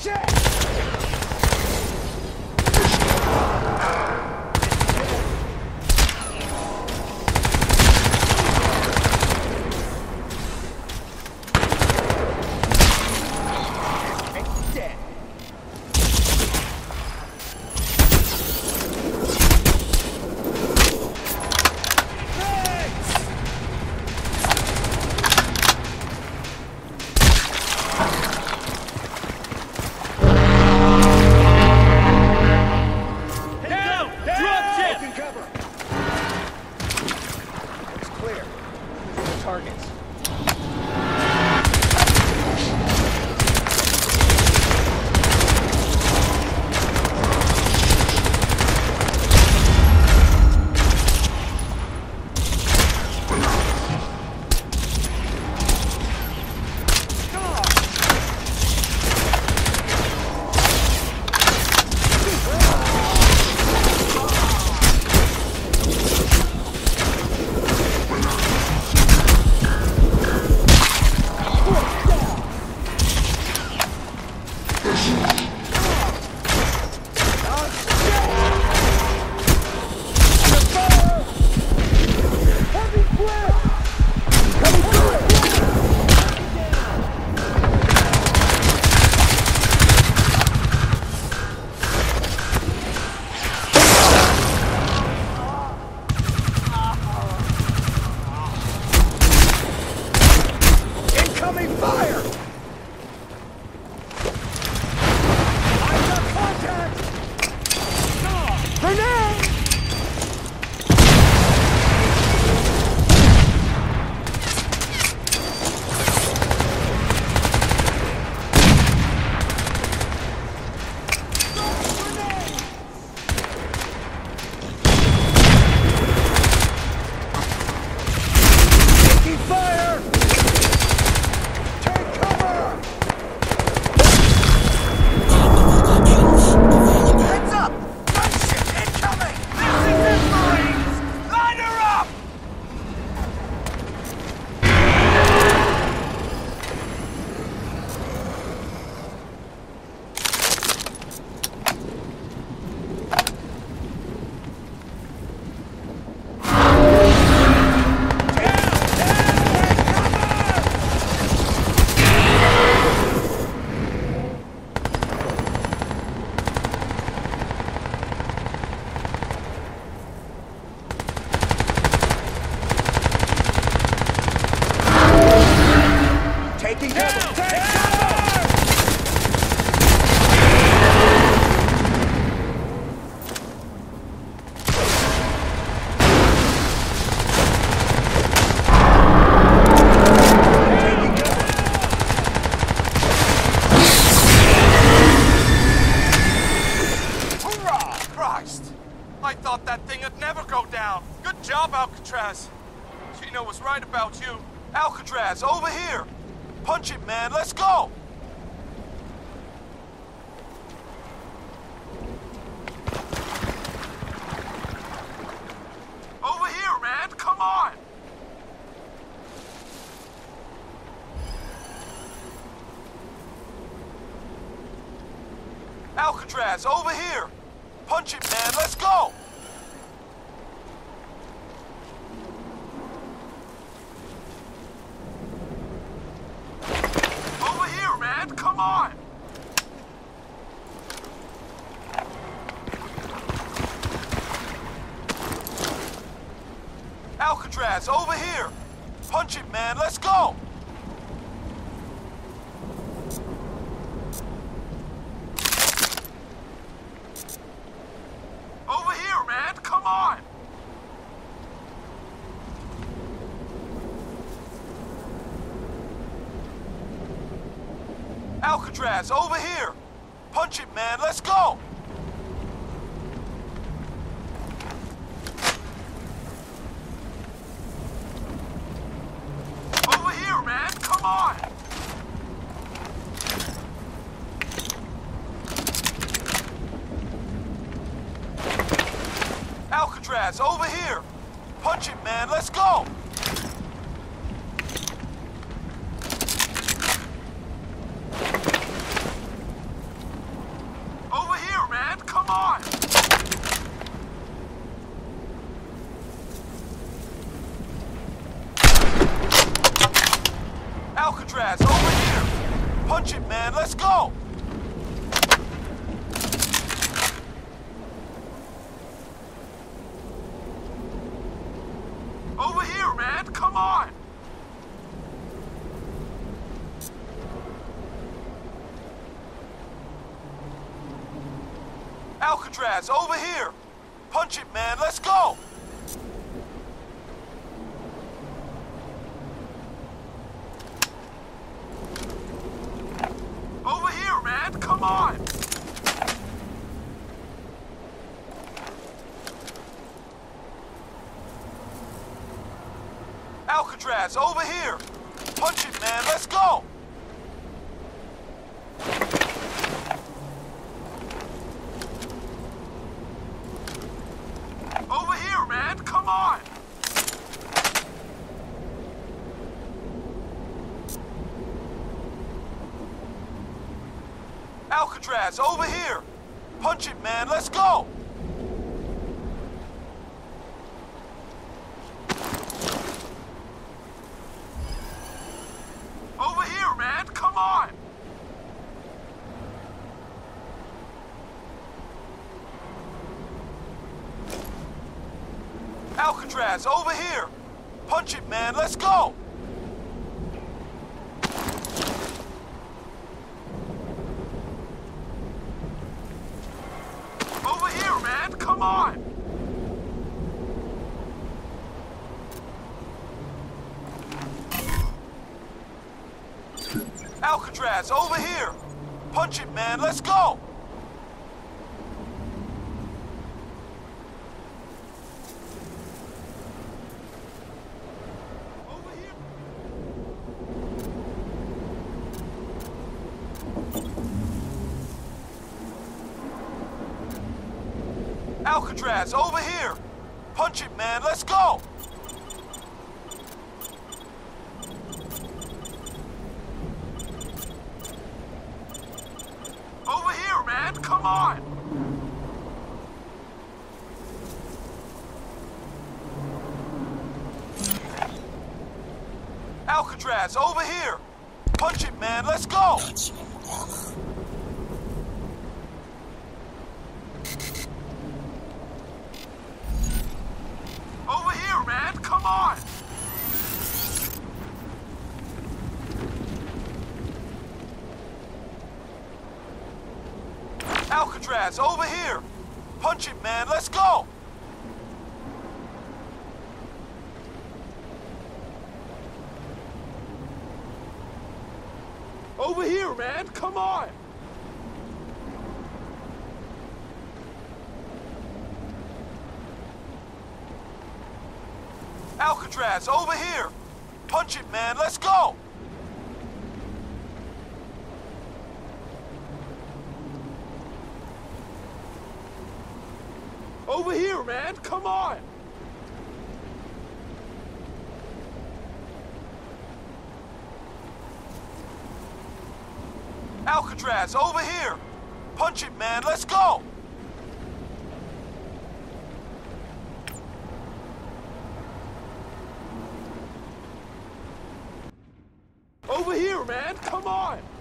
Alcatraz. Chino was right about you. Alcatraz, over here! Punch it, man, let's go! Over here, man, come on! Alcatraz, over here! Punch it, man, let's go! Over here, man, come on! Alcatraz, over here! Punch it, man, let's go! Over here, man, come on! Alcatraz, over here! Punch it, man, let's go! Over here, man, come on! Alcatraz, over here! Punch it, man, let's go! Alcatraz, over here! Punch it, man, let's go! Over here, man, come on! Alcatraz, over here! Punch it, man, let's go! Over here, man, come on! Alcatraz, over here! Punch it, man, let's go! Over here, man, come on! Alcatraz, over here! Punch it, man, let's go! Over here, man, come on! Alcatraz, over here! Punch it, man, let's go! Over here, man, come on! Alcatraz, over here! Punch it, man, let's go! Over here! Alcatraz, over here! Punch it, man, let's go! Over here, man, come on! Alcatraz, over here! Punch it, man, let's go! Over here, man, come on! Alcatraz, over here! Punch it, man, let's go! Over here, man, come on! Alcatraz, over here! Punch it, man, let's go! Over here, man, come on! Alcatraz, over here! Punch it, man, let's go! Over here, man, come on!